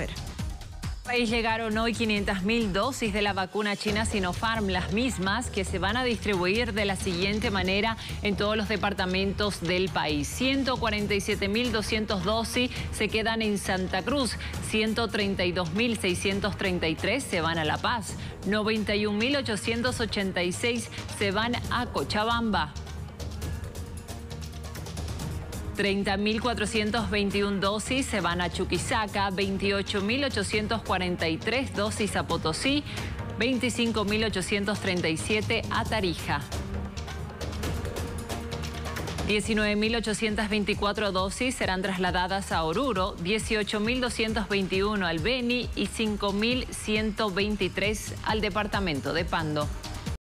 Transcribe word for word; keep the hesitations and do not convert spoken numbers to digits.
Fer. Al país llegaron hoy quinientas mil dosis de la vacuna china Sinopharm, las mismas que se van a distribuir de la siguiente manera en todos los departamentos del país. ciento cuarenta y siete mil doscientas dosis se quedan en Santa Cruz, ciento treinta y dos mil seiscientos treinta y tres se van a La Paz, noventa y un mil ochocientos ochenta y seis se van a Cochabamba. treinta mil cuatrocientas veintiuna dosis se van a Chuquisaca, veintiocho mil ochocientas cuarenta y tres dosis a Potosí, veinticinco mil ochocientos treinta y siete a Tarija. diecinueve mil ochocientas veinticuatro dosis serán trasladadas a Oruro, dieciocho mil doscientos veintiuno al Beni y cinco mil ciento veintitrés al departamento de Pando.